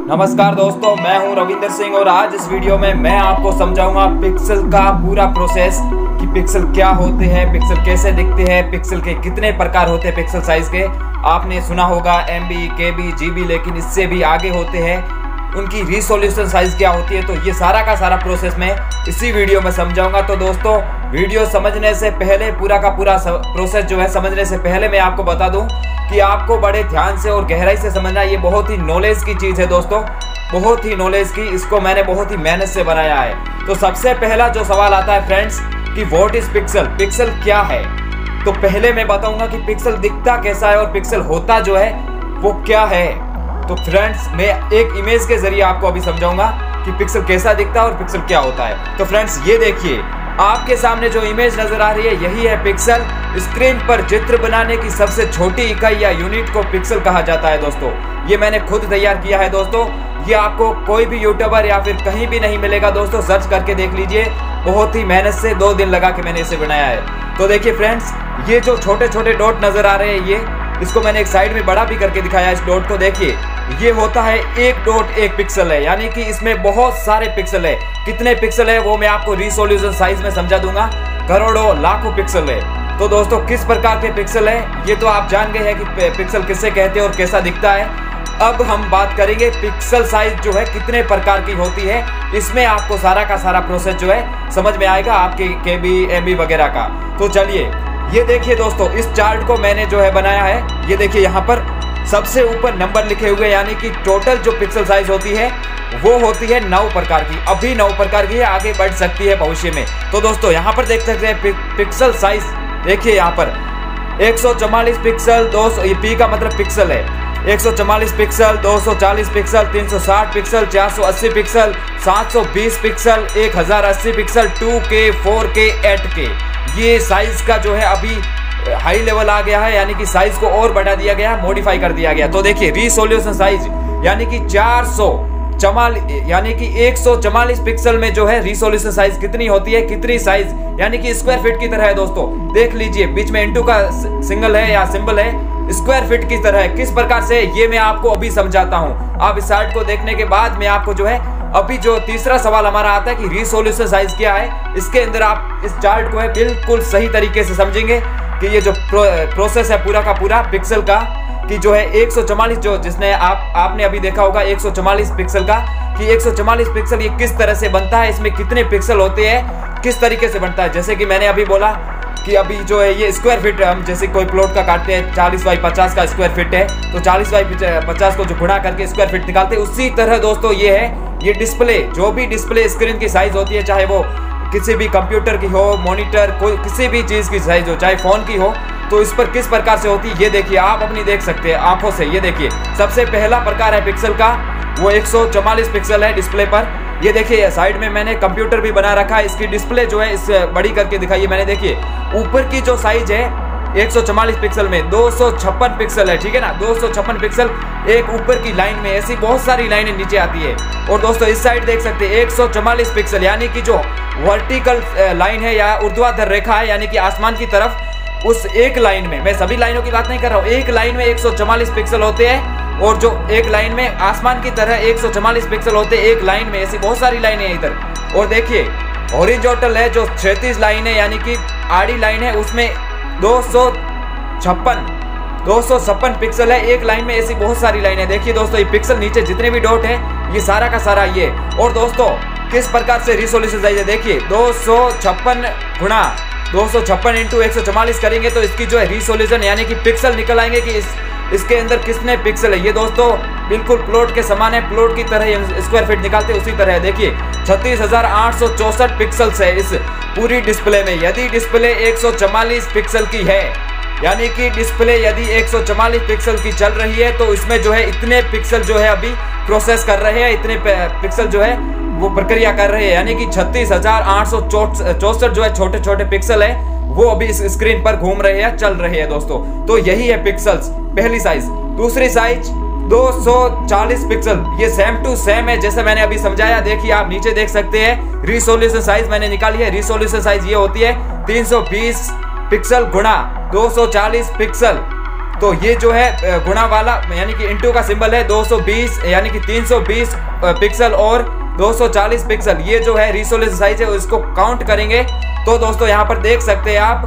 नमस्कार दोस्तों, मैं हूं रविंदर सिंह और आज इस वीडियो में मैं आपको समझाऊंगा पिक्सल का पूरा प्रोसेस कि पिक्सल क्या होते हैं, पिक्सल कैसे दिखते हैं, पिक्सल के कितने प्रकार होते हैं। पिक्सल साइज के आपने सुना होगा एमबी, केबी, जीबी, लेकिन इससे भी आगे होते हैं। उनकी रिसोल्यूशन साइज क्या होती है, तो ये सारा का सारा प्रोसेस मैं इसी वीडियो में समझाऊंगा। तो दोस्तों, वीडियो समझने से पहले पूरा का पूरा प्रोसेस जो है समझने से पहले मैं आपको बता दूं कि आपको बड़े ध्यान से और गहराई से समझना। ये बहुत ही नॉलेज की चीज़ है दोस्तों, बहुत ही नॉलेज की। इसको मैंने बहुत ही मेहनत से बनाया है। तो सबसे पहला जो सवाल आता है फ्रेंड्स कि व्हाट इज पिक्सल, पिक्सल क्या है। तो पहले मैं बताऊंगा कि पिक्सल दिखता कैसा है और पिक्सल होता जो है वो क्या है। तो फ्रेंड्स, मैं एक इमेज के जरिए आपको अभी समझाऊंगा कि पिक्सल कैसा दिखता है और पिक्सल क्या होता है। तो फ्रेंड्स, ये देखिए आपके सामने जो इमेज नजर आ रही है यही है पिक्सल। स्क्रीन पर चित्र बनाने की सबसे छोटी इकाई या यूनिट को पिक्सल कहा जाता है दोस्तों। ये मैंने खुद तैयार किया है दोस्तों। ये आपको कोई भी यूट्यूबर या फिर कहीं भी नहीं मिलेगा दोस्तों, सर्च करके देख लीजिए। बहुत ही मेहनत से 2 दिन लगा के मैंने इसे बनाया है। तो देखिए फ्रेंड्स, ये जो छोटे छोटे डॉट नजर आ रहे हैं इसको मैंने एक साइड में बड़ा भी करके दिखाया। इस डॉट को देखिए, ये होता है एक डॉट एक पिक्सल है, यानी कि इसमें बहुत सारे पिक्सल है। कितने पिक्सल है वो मैं आपको रिसोल्यूशन साइज में समझा दूंगा। करोड़ों लाखों पिक्सल है। तो दोस्तों, किस प्रकार के पिक्सल है ये तो आप जान गए हैं कि पिक्सल किससे कहते हैं और कैसा दिखता है। अब हम बात करेंगे पिक्सल साइज जो है कितने प्रकार की होती है। इसमें आपको सारा का सारा प्रोसेस जो है समझ में आएगा, आपके केबी, एमबी वगैरह का। तो चलिए, ये देखिए दोस्तों, इस चार्ट को मैंने जो है बनाया है। ये देखिए यहाँ पर सबसे ऊपर नंबर लिखे हुए, यानी कि टोटल जो पिक्सल साइज होती है वो होती है 9 प्रकार की। अभी 9 प्रकार की है, आगे बढ़ सकती है भविष्य में। तो दोस्तों, यहाँ पर देख सकते हैं पिक्सल साइज। देखिए यहाँ पर 144 पिक्सल, 200, ये पी का मतलब पिक्सल है। 144 pixel, 240 pixel, 360 pixel, 480 pixel, 720 pixel, 1080 pixel, 2K, 4K, 8K। ये साइज का जो है अभी हाई लेवल आ गया है, यानी कि साइज को और बढ़ा दिया गया, मॉडिफाई कर दिया गया। तो देखिए रिसोल्यूशन साइज यानी कि 144 पिक्सल में जो है रिसोल्यूशन साइज कितनी होती है, कितनी साइज, यानी कि स्क्वायर फीट की तरह है दोस्तों। देख लीजिए, बीच में इंटू का सिंगल है या सिंबल है, स्क्वायर फीट की तरह है। किस प्रकार से, ये मैं आपको अभी समझाता हूं। आप इस चार्ट को देखने के बाद मैं आपको जो है अभी जो तीसरा सवाल हमारा आता है कि रिसोल्यूशन साइज क्या है, इसके अंदर आप इस चार्ट को है बिल्कुल सही तरीके से समझेंगे कि ये जो प्रोसेस है पूरा का पूरा पिक्सल का, कि जो है 144 जो जिसने आपने अभी देखा होगा 144 पिक्सल का, कि 144 पिक्सल ये किस तरह से बनता है, इसमें कितने पिक्सल होते हैं, किस तरीके से बनता है। जैसे कि मैंने अभी बोला कि अभी जो है ये स्क्वायर फीट, हम जैसे कोई प्लॉट का काटते हैं 40 बाई 50 का स्क्वायर फीट है, तो 40 बाई 50 को जो गुणा करके स्क्वायर फीट निकालते हैं, उसी तरह दोस्तों ये है, ये डिस्प्ले, जो भी डिस्प्ले स्क्रीन की साइज होती है, चाहे वो किसी भी कंप्यूटर की हो, मॉनिटर, कोई किसी भी चीज की साइज हो, चाहे फोन की हो, तो इस पर किस प्रकार से होती है ये देखिए, आप अपनी देख सकते हैं आंखों से। ये देखिए, सबसे पहला प्रकार है पिक्सल का, वो 144 पिक्सल है डिस्प्ले पर। ये देखिए साइड में मैंने कंप्यूटर भी बना रखा है, इसकी डिस्प्ले जो है इस बड़ी करके दिखाई मैंने। देखिए ऊपर की जो साइज है 144 पिक्सल में 256 पिक्सल है, ठीक है ना। 256 पिक्सल एक ऊपर की लाइन में, ऐसी बहुत सारी लाइनें नीचे आती है। और दोस्तों इस साइड देख सकते हैं 144 पिक्सल, यानी कि जो वर्टिकल लाइन है या ऊर्ध्वाधर रेखा है, यानी कि आसमान की तरफ, उस एक लाइन में, मैं सभी लाइनों की बात नहीं कर रहा हूँ, एक लाइन में 144 पिक्सल होते हैं। और जो एक लाइन में आसमान की तरह 144 पिक्सल होते हैं एक लाइन में, ऐसी बहुत सारी लाइनें हैं इधर। और देखिए हॉरिजॉन्टल है, जो क्षैतिज लाइन है, यानी कि आड़ी लाइन है, उसमें 256 पिक्सल है एक लाइन में, ऐसी बहुत सारी लाइनें। देखिए दोस्तों, ये पिक्सल नीचे जितने भी डॉट है ये सारा का सारा ये। और दोस्तों किस प्रकार से रिसोल्यूशन साइज है, देखिए 256 गुणा 256 इंटू 144 करेंगे तो इसकी जो है रिसोल्यूशन यानी कि पिक्सल निकल आएंगे कि इसके अंदर कितने पिक्सल है। ये दोस्तों बिल्कुल प्लॉट के समान है, प्लॉट की तरह स्क्वायर फीट निकालते हैं उसी तरह। देखिए 36,864 पिक्सल्स है इस पूरी डिस्प्ले में। यदि डिस्प्ले 144 पिक्सल की है, यानी कि डिस्प्ले यदि 144 पिक्सल की चल रही है, तो इसमें जो है इतने पिक्सल जो है अभी प्रोसेस कर रहे हैं, इतने पिक्सल जो है वो प्रक्रिया कर रहे हैं, यानी कि 36,864 जो है छोटे छोटे पिक्सल है वो अभी इस स्क्रीन पर घूम रहे हैं, चल रहे हैं दोस्तों। तो यही है पिक्सल्स, पहली साइज। दूसरी साइज 240 पिक्सल, ये सेम टू सेम है जैसे मैंने अभी समझाया। देखिए आप नीचे देख सकते हैं रिसोल्यूशन साइज मैंने निकाली है। रिसोल्यूशन साइज ये होती है 320 पिक्सल गुणा 240 पिक्सल, तो ये जो है गुणा वाला यानी कि इंटू का सिंबल है 220 यानी कि 320 पिक्सल और 240 पिक्सल, ये जो है रिजोल्यूशन साइज है इसको काउंट करेंगे तो दोस्तों यहाँ पर देख सकते हैं आप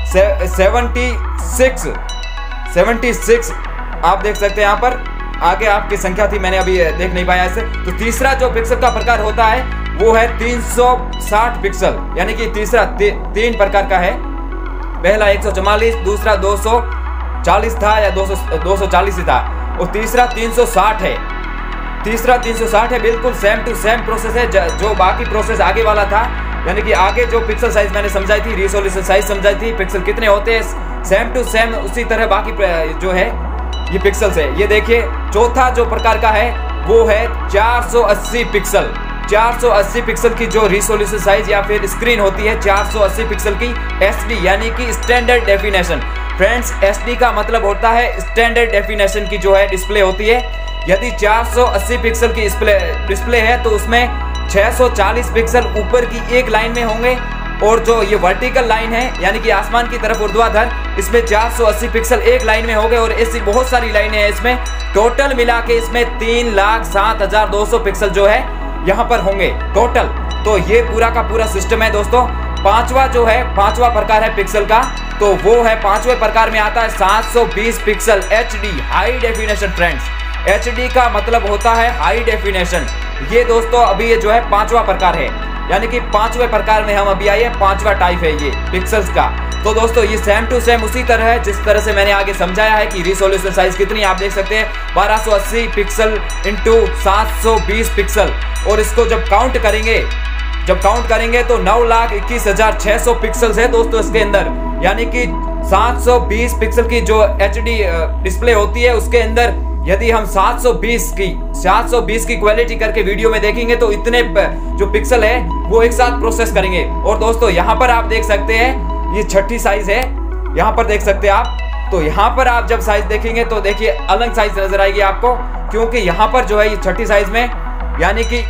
76 आप देख सकते हैं यहाँ पर। आगे आपकी संख्या थी, मैंने अभी देख नहीं पाया इसे। तो तीसरा जो पिक्सल का प्रकार होता है वो है 360 पिक्सल, यानी कि तीसरा तीन प्रकार का है। पहला 144, दूसरा 240 था या 240 ही था, और तीसरा 360 है। तीसरा 360 है, बिल्कुल सेम टू सेम प्रोसेस है जो बाकी प्रोसेस आगे वाला था। यानी कि आगे जो पिक्सल साइज मैंने समझाई थी, रिजोल्यूशन साइज समझाई थी, पिक्सल कितने होते हैं, सेम टू सेम उसी तरह बाकी जो है ये पिक्सल्स है। ये देखिए चौथा जो प्रकार का है वो है 480 पिक्सल। 480 पिक्सल की जो रिजोल्यूशन साइज या फिर स्क्रीन होती है 480 पिक्सल की एचडी यानी कि स्टैंडर्ड डेफिनेशन। फ्रेंड्स एचडी का मतलब होता है स्टैंडर्ड डेफिनेशन की जो है डिस्प्ले होती है। यदि 480 पिक्सल की डिस्प्ले है तो उसमें 640 पिक्सल ऊपर की एक लाइन में होंगे, और जो ये वर्टिकल लाइन है यानी कि आसमान की तरफ ऊर्ध्वाधर, इसमें 480 पिक्सल एक लाइन में हो गए, और ऐसी बहुत सारी लाइनें हैं इसमें। टोटल मिला के इसमें 3,07,200 पिक्सल जो है यहाँ पर होंगे टोटल। तो ये पूरा का पूरा सिस्टम है दोस्तों। पांचवा प्रकार है पिक्सल का, तो वो है पांचवें प्रकार में आता है 720 pixel HD high definition. Friends HD का मतलब होता है हाई डेफिनेशन। ये दोस्तों अभी ये जो है पांचवा प्रकार है, यानी कि पांचवें प्रकार में हम अभी आए हैं, पांचवा टाइप है ये पिक्सल्स का। तो दोस्तों ये सेम टू सेम उसी तरह है जिस तरह से मैंने आगे समझाया है कि रिजोल्यूशन साइज कितनी आप देख सकते हैं 1280 पिक्सल इंटू 720 पिक्सल। और इसको जब काउंट करेंगे तो 9,21,600 पिक्सल्स है दोस्तों इसके अंदर। यानी कि 720 पिक्सल की जो एचडी डिस्प्ले होती है उसके अंदर यदि हम 720 की क्वालिटी करके वीडियो में देखेंगे तो इतने जो पिक्सल है वो एक साथ प्रोसेस करेंगे। और दोस्तों यहाँ पर आप देख सकते हैं ये छठी साइज है, यहाँ पर देख सकते हैं आप। तो यहाँ पर आप जब साइज देखेंगे तो देखिए अलग साइज नजर आएगी आपको, क्योंकि यहाँ पर जो है ये छठी साइज में यानी कि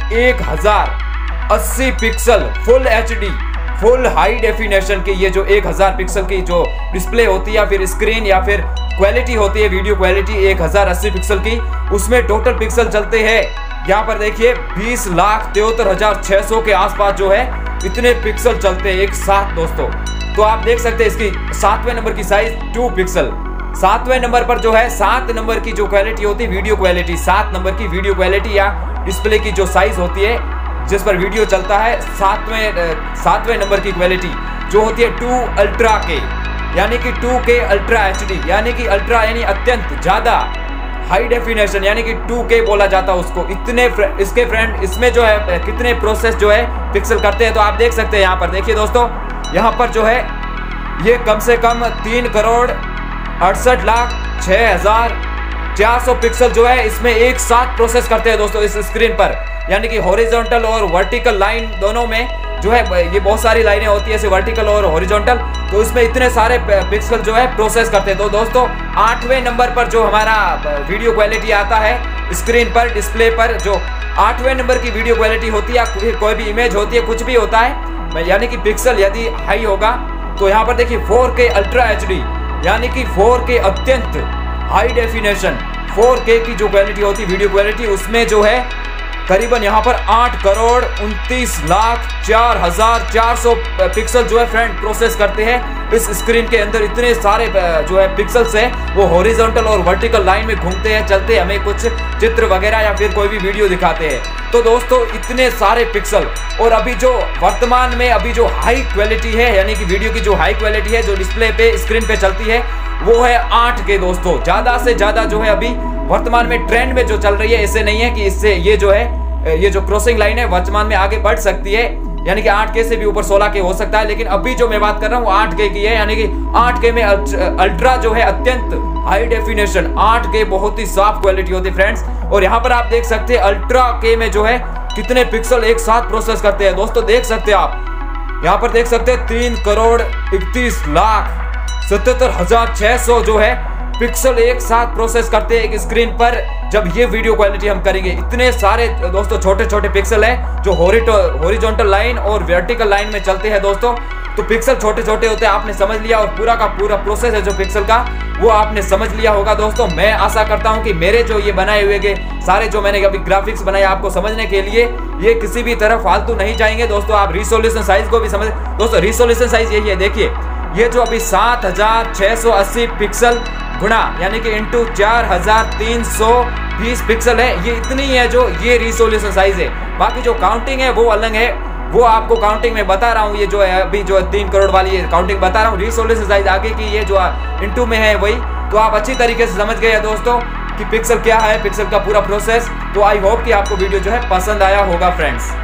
1080 pixel full HD full high definition की ये जो 1000 पिक्सल की जो डिस्प्ले होती है या फिर स्क्रीन या फिर क्वालिटी होती है वीडियो क्वालिटी 1080 पिक्सल की, उसमें टोटल पिक्सल चलते हैं यहाँ पर देखिए 20,73,600 के आसपास जो है इतने पिक्सल चलते हैं एक साथ दोस्तों। तो आप देख सकते हैं इसकी 7वें नंबर की साइज 2 पिक्सल। 7वें नंबर पर जो है 7 नंबर की जो क्वालिटी होती है वीडियो क्वालिटी, 7 नंबर की वीडियो क्वालिटी या डिस्प्ले की जो साइज होती है जिस पर वीडियो चलता है, 7वें नंबर की क्वालिटी जो होती है 2 अल्ट्रा के, यानी कि 2K अल्ट्रा एचडी, यानी कि अल्ट्रा यानी अत्यंत ज्यादा हाई डेफिनेशन, यानी कि 2K बोला जाता है उसको। इतने इसके फ्रेंड इसमें जो है कितने प्रोसेस जो है पिक्सल करते हैं तो आप देख सकते हैं यहाँ पर देखिए दोस्तों, यहाँ पर जो है ये कम से कम 3,68,06,400 पिक्सल जो है इसमें एक साथ प्रोसेस करते हैं दोस्तों इस स्क्रीन पर। यानी कि हॉरिजॉन्टल और वर्टिकल लाइन दोनों में जो है ये बहुत सारी लाइनें होती है, जैसे वर्टिकल और हॉरिजॉन्टल, तो इसमें इतने सारे पिक्सल जो है प्रोसेस करते हैं। तो दोस्तों 8वें नंबर पर जो हमारा वीडियो क्वालिटी आता है स्क्रीन पर डिस्प्ले पर, जो 8वें नंबर की वीडियो क्वालिटी होती है, कोई भी इमेज होती है, कुछ भी होता है, यानी कि पिक्सल यदि हाई होगा तो यहाँ पर देखिए 4K अल्ट्रा एचडी, यानी कि 4K अत्यंत हाई डेफिनेशन 4K की जो क्वालिटी होती है वीडियो क्वालिटी, उसमें जो है करीबन यहाँ पर 8,29,04,400 पिक्सल जो है फ्रेंड प्रोसेस करते हैं इस स्क्रीन के अंदर। इतने सारे जो है पिक्सल्स है वो हॉरिजॉन्टल और वर्टिकल लाइन में घूमते हैं, चलते, हमें कुछ चित्र वगैरह या फिर कोई भी वीडियो दिखाते हैं। तो दोस्तों इतने सारे पिक्सल, और अभी जो वर्तमान में अभी जो हाई क्वालिटी है, यानी कि वीडियो की जो हाई क्वालिटी है जो डिस्प्ले पे स्क्रीन पे चलती है वो है 8K दोस्तों। ज्यादा से ज्यादा जो है अभी वर्तमान में ट्रेंड में जो चल रही है, ऐसे नहीं है कि इससे ये जो है ये जो क्रॉसिंग लाइन है वर्तमान में आगे बढ़ सकती है, यानी कि 8K से भी ऊपर 16K हो सकता है, लेकिन अभी जो मैं बात कर रहा हूँ 8K की है, यानी कि 8K में अल्ट्रा जो है अत्यंत हाई डेफिनेशन 8K बहुत ही साफ क्वालिटी होती है फ्रेंड्स। और यहाँ पर आप देख सकते हैं अल्ट्रा K में जो है कितने पिक्सल एक साथ प्रोसेस करते हैं दोस्तों, देख सकते हैं आप यहाँ पर देख सकते हैं 3,31,77,600 जो है पिक्सल एक साथ प्रोसेस करते हैं एक स्क्रीन पर। जब ये वीडियो क्वालिटी हम करेंगे, इतने सारे दोस्तों छोटे छोटे पिक्सल हैं जो हॉरिजॉन्टल लाइन और वर्टिकल लाइन में चलते हैं दोस्तों। तो पिक्सल छोटे छोटे होते हैं, आपने समझ लिया, और पूरा का पूरा प्रोसेस है जो पिक्सल का वो आपने समझ लिया होगा दोस्तों। मैं आशा करता हूं कि मेरे जो ये बनाए हुए के सारे जो मैंने अभी ग्राफिक्स बनाए आपको समझने के लिए, ये किसी भी तरफ फालतू नहीं जाएंगे दोस्तों। आप रिसोल्यूशन साइज को भी समझ दोस्तों, रिसोल्यूशन साइज यही है, देखिए ये जो अभी 7680 पिक्सल गुणा यानी कि इंटू 4320 पिक्सल है, ये इतनी है जो ये रिसोल्यूशन साइज है। बाकी जो काउंटिंग है वो अलग है, वो आपको काउंटिंग में बता रहा हूँ। ये जो है अभी जो 3 करोड़ वाली काउंटिंग बता रहा हूँ, रिसोल्यूशन साइज आगे की ये जो इंटू में है वही। तो आप अच्छी तरीके से समझ गए दोस्तों कि पिक्सल क्या है, पिक्सल का पूरा प्रोसेस। तो आई होप कि आपको वीडियो जो है पसंद आया होगा फ्रेंड्स।